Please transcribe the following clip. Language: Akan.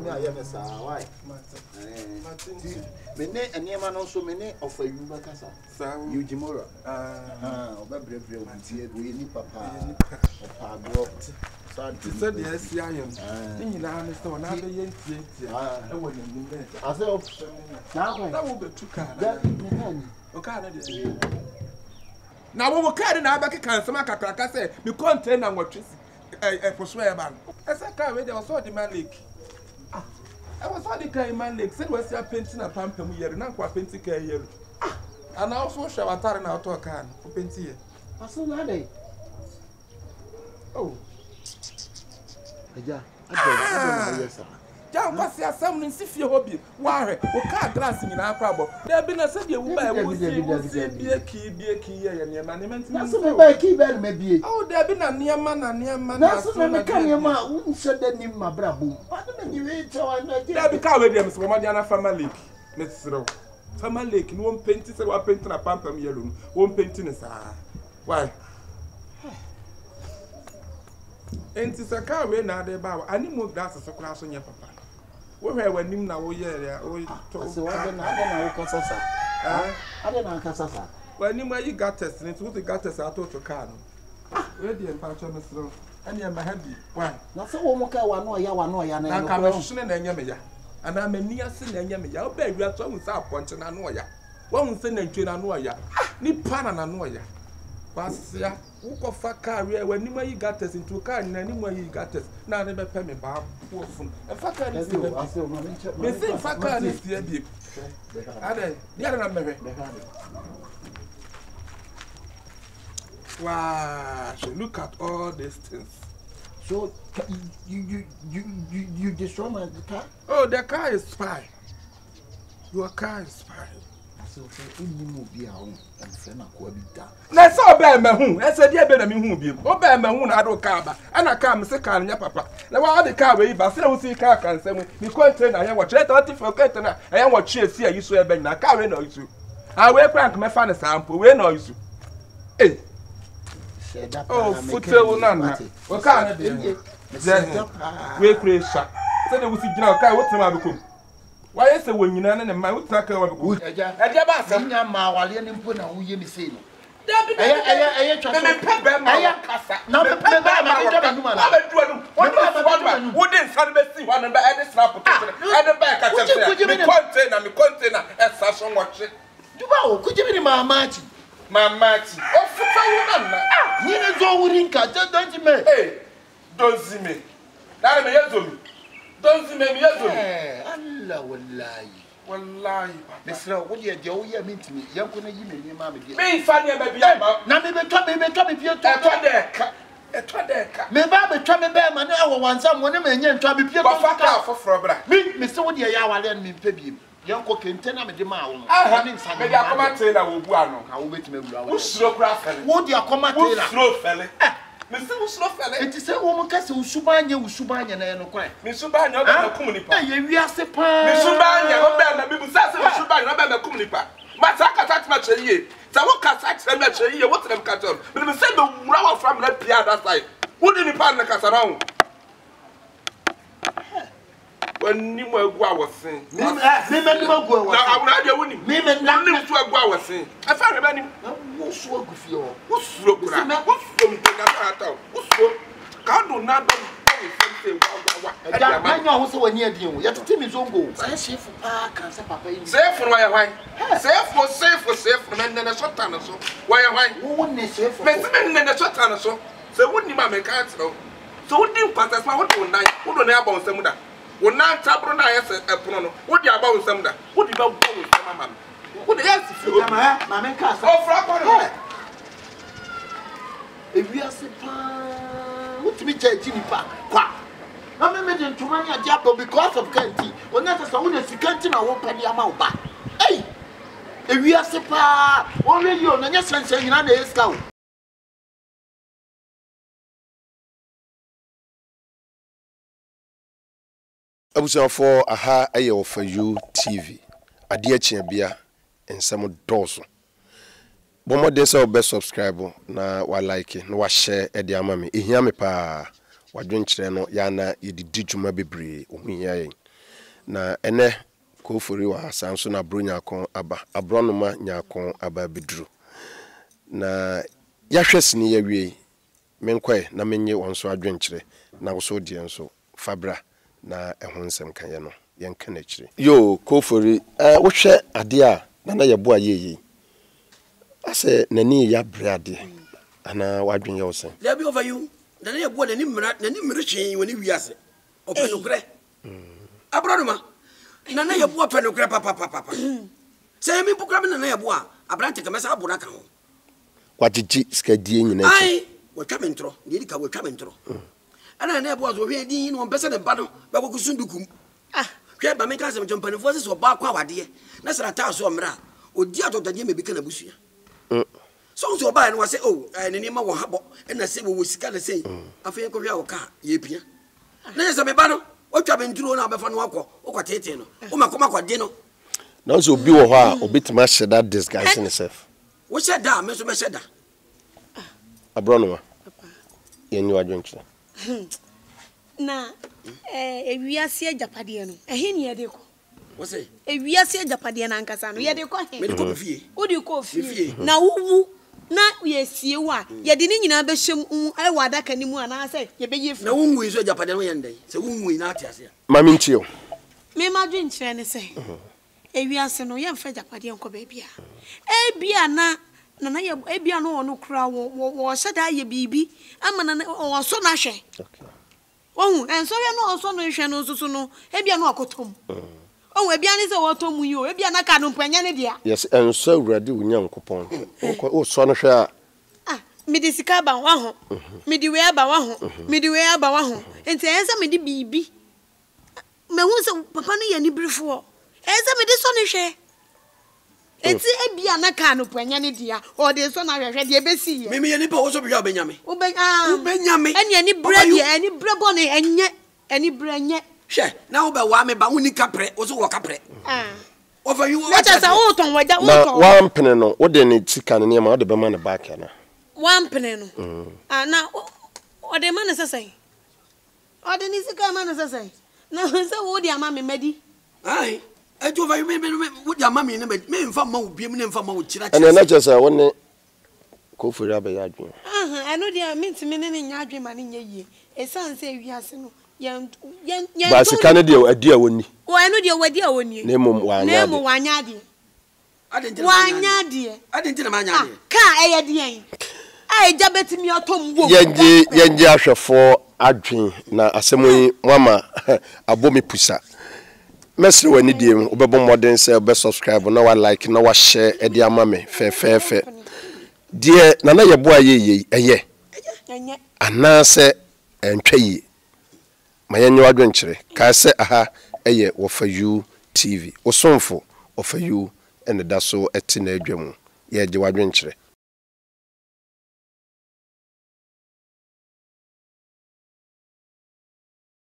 me ayemesa why me ne eniema no so me ne ofa yuba kasa you jimora obabrevre ontie we ni papa opagro ti said yes I am ni na na so na be yentie e wo ni me ase na kwa na wo be tuka o ka na de na wo ka na abeke kan sama kakraka say me container nwatwesi poso e ba ese ka we dey also the man lake I was all the guy man lake said we see painting na pampam yeri na kwa painting ka yeri and also show atare na auto car for painting here aso na dey oh aja yes ja kwasi asam no sifie hobi wahwe o car glass ni na akwa bo there be na say dey wo ba wo see bie ki ye ne ma ne menti na so me ba ki be na bie oh there be na niam na so me ka niam wo nse da nim ma brabo ba na ni we chawa na there be ka we dem so mo dia na family lake let's throw family lake no one painting say wa painting na pampam yellow no one painting sa why enti saka we na de ba ani mo glass so kura so nya papa wo hwe wanim na wo ye ya o to so wa de na wo kasasa ade na kasasa wanim ayi gates ni to gates ato to car no we dempacho no sro ani ma habi why na so wo mo ka wa no ya na ka me hwehwe na nya me ya ana mani ase na nya me ya wo ba wi ato hu sa ponche na no ya wo hu se na ntwe na no ya ni pana na no ya Basia, who could carry when you may got us into a car and any more you got us. Now never pay me, Bob. And Faka is the Faka is the deep. Wow, look at all these things. So you destroy my car? Oh, the car is fine. Your car is fine. So unu bi a ho enfe na kwa bi da na so be ma hu ese dia be na me hu bi o be ma hu na ado ka ba ana ka me se ka nya papa na wa de ka we ba se na wo si ka kan se mu mi container ya wo chere ta ti for container ya wo chi esi ayi so e be na ka we na isu a we prank me fa ne sample we na isu oh futewo na na o ka na de we creation se na wo si gina o ka wo tena be kom why is the one you know and my attack over good? I nya ma wale ni mpo na wo ye mi sei no. I twa so. Na me pe ba ma ni joba numa na. What wouldn't san be see one number any snap position. And back at me container as sasson watch. Duba o kujibi ni mamachi. Mamachi. O futa wo na. Ni ne zo wurinka don't me. Hey, don't see me. Na me yezo. Don't see me yezo. Allah wallahi. Wallahi. Mesra wo ye de wo ye mintimi yanko na yi me ma me de. Me fa ne ba bia ma. Na me betwa pie to. Etwa de ka. Me ba betwa me be ma na awo wansam wo ne ma nya ntwa be pie to. Ba fa ka foforo bra. Me se wo de ya wale na me mpa biem. Yanko kente na me de ma wo. Me de akomate na wo bu ano. Ka wo betime bura wo. Wo suro kra fele. Wo de akomate na. Wo suro fele. Me se wo suro fele. Enti se wo mo ka se usubanya na ye no kwa. Me subanya oba na kum nipa. Ye wiase pa. Me subanya oba na bibu sa se me subanya oba na kum nipa. Ma sa ka tat ma cheye. Sa wo ka sa tat ma cheye, wo tram ka tom. Me se be wura wa from na pia that side. Wo di nipa na ka sa na ho. Wani mo agu awosen. Me ni mo agu awosen. Na awura de woni. Me na ni so agu awosen. E fa re ba ni. Wo so agu fi o. Wo suro kura. Wo suro mponya fa ata. Wo suro. Ka do na do. Ja manya ho se wani adien wo. Yetete mi zongo. Sa chef pa kan se papa yi. Chef no ya hwan. Chef na nene shota na so. Wa ya hwan. Wo ne chef. Me se me nene shota na so. Se woni ma me ka tro. So wodi patas ma wodi ondan. Wodo na ya ba onsam da. Wona tabro na ya se epono no. Wodi aba onsam da. Wodi ba bo onsam ama. Wodi ya si fi. Ma me ka sa. O fra ko no. E wi ase pa. Wotimi chaji ni pa. Kwa. Na me de ntuma nya diabo because of kanti. Wona se wo na sikanti na wo pali ama wo ba. Ei. E wi ase pa. Wo re yo na nya sense nyina na eska wo. Abusuafo aha aye ofa TV ade akye bia ensem doso bomode se obe subscribe na wa like na wa share e de ama me ehia me pa wadwenkyere no ya na yedidi dwuma bebre ohia yen na ene Kofori wa sanso na bro nyakon aba abronoma nyakon aba bidru na yahwesini yawie menkwae na menye wonso adwenkyere na wo so die nso fabra na ehun nsem kan ye no yenka na kyire yo Kofori wo hwe ade a na yebo ayeyi ase nani ya brade ana wadwen ye wo sen there be over you na yebo nani mmere hwe woni wiase openokre abronoma na yebo openokre papa say me bukra me na yebo a abrante kemesa abura kan ho kwagigi skadie nyina ai watwa mentro ndi ka watwa mentro ana na yebo azo hwe din no mpese ne ba no ba ko kusundukum hwe ba me ka se mpanefo se so ba kwa wade na sra ta so mra odi atotade me bi kana busua so ba no wase oh ne ma wo habo na se wo sika na sei afa ko hwe awoka ye pia na se me ba no watwa mentro na abefa no akọ okotete no o makoma kwade no na so obi wo ho a obitima sheda disguise himself wo sheda me so me sheda abronoma yenni wadwenkyere na ewiase ajapade no ehe ne yede ko wo se ewiase ajapade na ankasa no yede ko he me ko fie odi ko fie na wuwu na yesie wa yede ni nyina be hyem ewa adaka ni mu ana se ye be yefu na wunwu iso ajapade no yendai se wunwu na atiase mami ntio me ma dwenkyere ne se ewiase no ye mfa ajapade nko ba bia ebia na ye ebia no ono kura wo sheda ye bibi ama na wo so na hwe ohun enso ye no oso no hwe no susu no ebia no akotom ohun ebia ni se wo tom yi o ebia na ka no mpanya ne dia yes enso awurade wunya nkopon o so no hwe a mi di sika ba wa ho mi di we aba wa ho mi di we aba wa ho enti ense mi di bibi me hu se papa no ye ni brifo ense mi di so no hwe enti ebia na ka no mpanya ne dia o de so na hwehwe de besi ye me ye ni pa wo so bi obenyame obenyame eni ani bredi ani brebo ne enye ani brenye hwe na wo be wa me ba woni kapre wo so wo kapre over you na cha sa wo ton wada wo na ton one pene no wo de ne tika ne ma wo de be ma ne back na one pene no na o de ma ne sesai o de ni sika ma ne sesai na se wo de ama me medi ai ejo over you me wo de ama me ne me mfa ma wo biem ne mfa ma wo kira ene na cha sa wo ne Kofori abeya adwen eno de mintimi ne nya adwen ma ne nya yie esan se wiase no yan ba sika ne de adi a woni wo eno de wadi a woni ne mum wanya ne mu wanya de adenti na ma nya de ka eye de yan ai jabetimi otom wo yenje ahwefo adwen na asemoyi mama abomi pusa mesre wani die obebo modern se obe subscribe na wa like na wa share e de ama me fe die na na yebo ayeye eye anase entwayi mayenye wadwenkyere ka se aha eye wo fa you TV osomfo of you and da so eti na adwamu ye je wadwenkyere